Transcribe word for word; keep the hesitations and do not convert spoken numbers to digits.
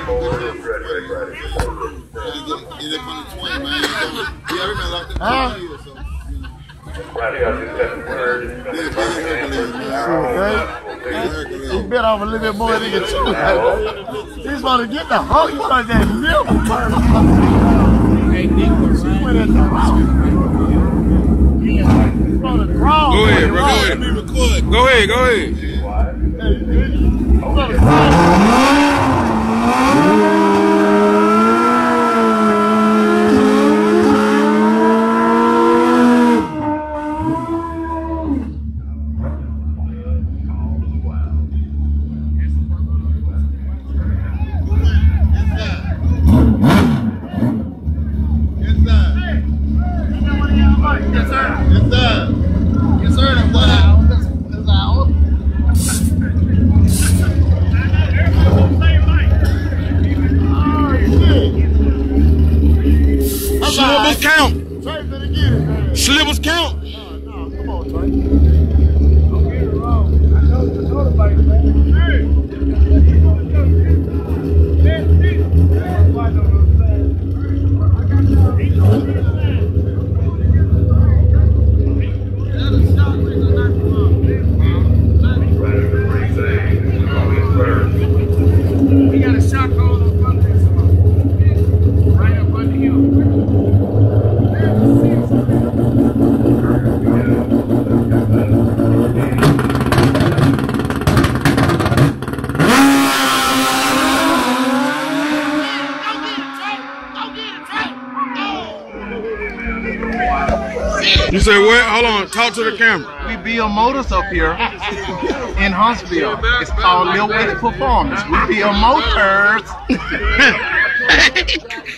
Huh? He bit off a little bit more than he can chew. He's going to get the hunk of that milk. She went at the hunk. Go ahead, bro. Go ahead. Go ahead, go ahead. Yes, sir. Yes, sir. Yes, sir. That's what I was. That's out. Slivers count. Slivers count. No, no, come on, Trey. Don't get it wrong. I know, I know the bike, man. Hey. We got a shot called up under this one. Right up under him. You say what? Hold on, talk to the camera. We build motors up here in Huntsville. It's called Lil Willy Performance. We build motors.